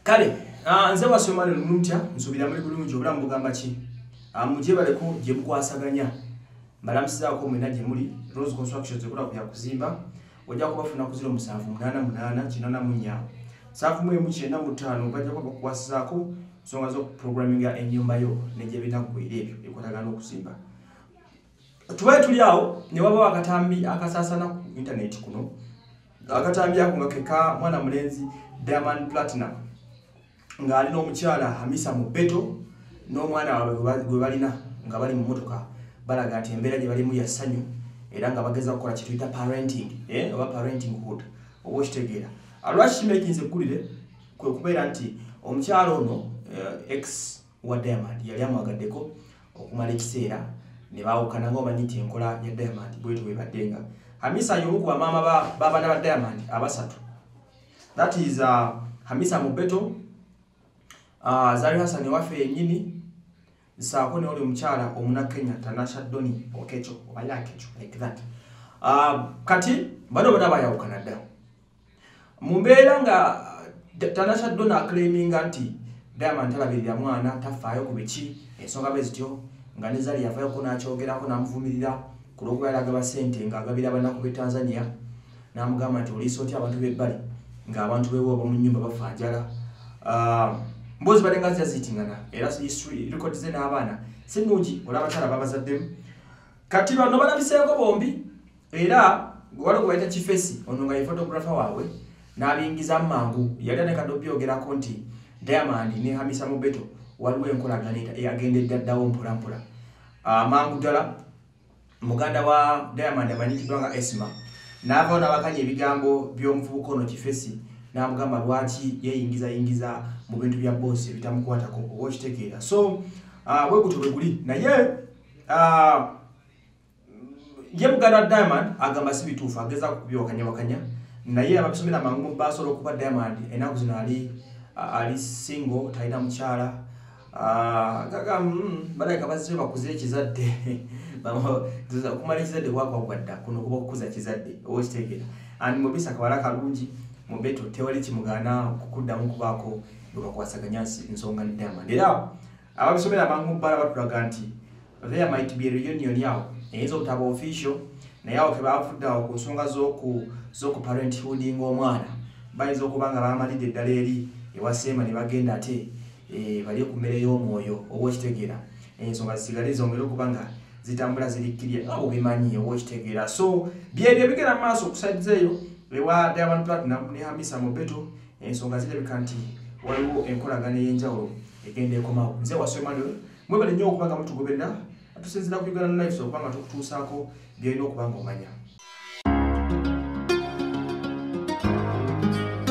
Kale nze wasomane lumutya nsubira muri bulungi obulamu bugamba ki muje baleko je mukwasaganya mbalamusizaako mwena je muri Rose Construction zekola kuya kuzimba ojja kubafuna ku 0788 safu mwe muchenda mutano bajja kubakwasizaako nsonga zo programming ya enyumba yo neje binakuwera ebyo ekotagana okuzimba tubaye tuli awo ne waba wakatambi akasasana ku internet kuno akatambi ako ngakeka mwana mulenzi Diamond Platinum nga alina omukyala Hamisa Mobeto n'omwana waabwe gwe balina nga bali mu motoka balaga nti embeera gye balimu ya ssanyu era nga bageza kukola kye tuyita parenting oba parentinghood oba okitegeera alwaki kimekinze kulire kwe kubeera nti omukyala ono ex wa Diamond yali amwagaddeko okumala ekiseera ne baawukana ng'omanyi nti enkola ya Diamond bwetyo bwebaddenga Hamisa y'omu ku bamaama b'abaana ba Diamond abasatu that is Hamisa Mobeto Zari Hassan wafe yenyini saako ne oli omukyala omuna Kenya Tanasha Doni Okecho oba Kecho like that kati bano bana bayawukana dda mu mbeera nga Tanasha Doni aclaiminga nti Diamond talabirira mwana tafaayo ku biki ensonga bezityo nga ne Zari yafaayo ko n'akyogerako n'amuvumirira ku lw'okuba agaba ssente ng'agabira abanaku b'e Tanzania n'amugamba nti oliisa otya abantu b'ebbali ng'abantu beewooba mu nnyumba bafa njala mbozi balenga zitingana era history record ze n'abaana sinungi olaba babazaddemu kati bano balabiseeko bombi era wali kubaita kifesi ono nga ye photographer waabwe n'abingiza mangu yali anekadde byogerako nti Diamond ne Hamisa Mobeto waliwo enkolagana eyagendedde ddawo mpolampola mangu ddala muganda wa Diamond amanyikiddwa nga Esma n'avaawo n'abakanya ebigambo by'omuvubuka ono kifesi n'amugamba lwaki yeyingiza mu bintu bya boss bitamukwatako oba okitegeera so bwe gutyo bwe guli naye ye muganda wa Diamond agamba si bituufu ageza kubyowakanya naye ababisomera mangu basobola okuba Diamond enaku zino ali single talina mukyala balabika bazire bakuze ekizadde okumala ekizadde bwakwagwadda kuno kuba okukuza kizadde oba okitegeera andi mubisa kawala kalungi Mobeto tewali kimugana kukuddamu kubaako bakakwasaganya nsonga ne Diamond era ababisomera mangu bala batulaga nti there might be a reunion yawo eyinza okutaba official naye awo kebafuddawo ku nsonga z'oku parenthood ng'omwana bayinza okuba nga bamalidde eddala eri ewaseema ne bagenda ate bali ku mmere y'omwoyo oba okitegeera ensonga zisigale zongera okuba nga zitambula zirikkirye abo bimanyi oba okitegeera so byebyo bigenda mu maaso okusaidiza eyo ewa Diamond Platinum ne Hamisa Mobeto ensonga zirabika nti waliwo enkolagana ey'enjawulo egenda ekomawo nze wasomane mwebale nnyo okuba nga mutugoberera atusinzira ku Uganda Live okuba nga tukutuusaako byolina okuba ng'omanya